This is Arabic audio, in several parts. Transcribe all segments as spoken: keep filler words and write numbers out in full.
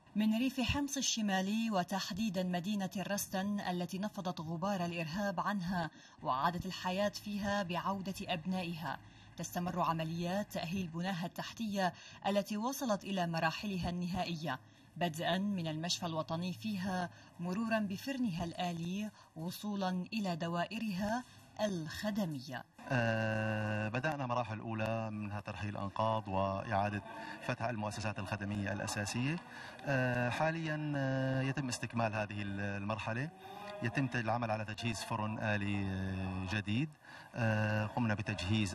من ريف حمص الشمالي وتحديدا مدينة الرستن التي نفضت غبار الإرهاب عنها وعادت الحياة فيها بعودة أبنائها، تستمر عمليات تأهيل بناها التحتية التي وصلت إلى مراحلها النهائية، بدءا من المشفى الوطني فيها مرورا بفرنها الآلي وصولا إلى دوائرها الخدمية. أه بدأنا مراحل الأولى منها ترحيل أنقاض وإعادة فتح المؤسسات الخدمية الأساسية. أه حاليا أه يتم استكمال هذه المرحلة، يتم العمل على تجهيز فرن آلي جديد. أه قمنا بتجهيز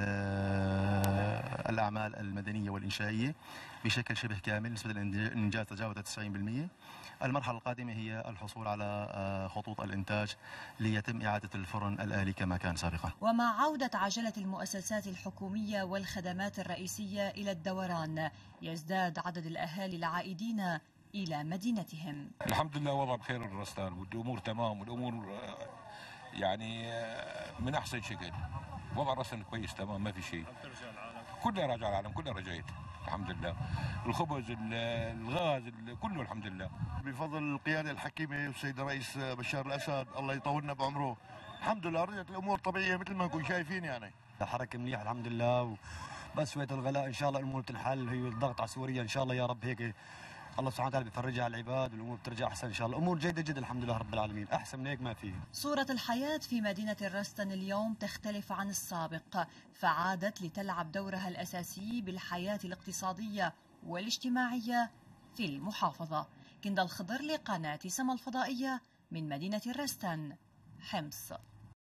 الأعمال المدنية والإنشائية بشكل شبه كامل، نسبة الإنجاز تجاوزت تسعين بالمئة. المرحلة القادمة هي الحصول على خطوط الإنتاج ليتم إعادة الفرن الآلي كما كان سابقا. ومع عودة عجلة المؤسسات الحكومية والخدمات الرئيسية إلى الدوران، يزداد عدد الأهالي العائدين إلى مدينتهم. الحمد لله وضع بخير الرستان والأمور تمام، والأمور يعني من أحسن شكل. وضع الرستان كويس تمام، ما في شيء. كلنا راجع العالم، كلنا رجعت الحمد لله. الخبز، الغاز، كله الحمد لله. بفضل القيادة الحكيمة والسيد الرئيس بشار الأسد الله يطولنا بعمره، الحمد لله رجعت الأمور طبيعية مثل ما نكون شايفين. يعني حركة منيحة الحمد لله، بس شوية الغلاء إن شاء الله الأمور تنحل، هي الضغط على سوريا إن شاء الله يا رب هيك الله سبحانه وتعالى بيفرجها على العباد والامور بترجع احسن ان شاء الله. امور جيده جدا الحمد لله رب العالمين، احسن من هيك ما فيه. صوره الحياه في مدينه الرستن اليوم تختلف عن السابق، فعادت لتلعب دورها الاساسي بالحياه الاقتصاديه والاجتماعيه في المحافظه. كندة الخضر لقناه سما الفضائيه من مدينه الرستن، حمص.